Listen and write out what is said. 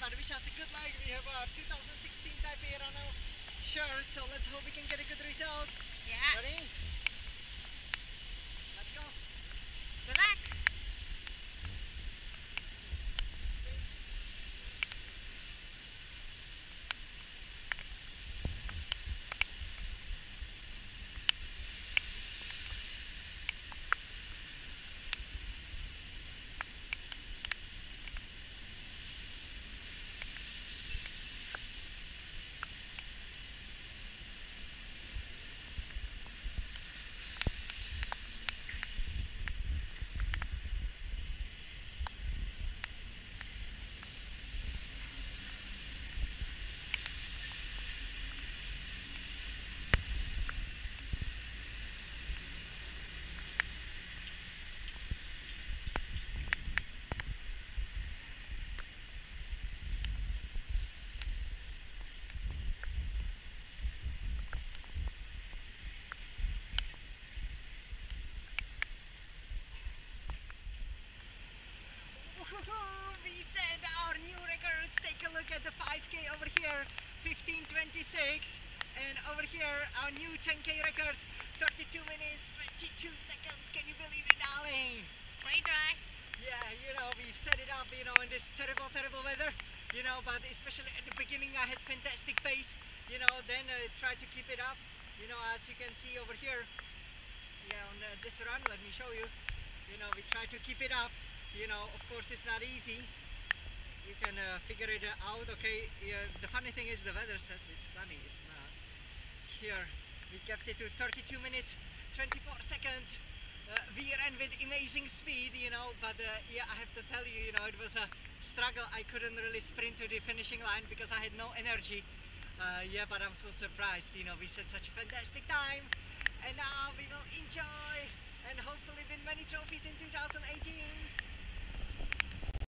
but wish us a good luck. We have a 2016 Taipei on our shirt, so let's hope we can get a good result. Yeah. Ready? Let's go. Good luck. We set our new records. Take a look at the 5K over here, 15:26, and over here our new 10K record, 32 minutes 22 seconds. Can you believe it, darling? Pretty dry. Yeah, we've set it up, in this terrible weather, but especially at the beginning I had fantastic pace, then tried to keep it up, as you can see over here, on this run, let me show you, we try to keep it up, of course it's not easy, you can figure it out, okay, the funny thing is the weather says it's sunny, it's not. Here, we kept it to 32 minutes, 24 seconds. We ran with amazing speed, but yeah, I have to tell you, it was a struggle. I couldn't really sprint to the finishing line because I had no energy. Yeah, but I'm so surprised, we set such a fantastic time, and now we will enjoy and hopefully win many trophies in 2018.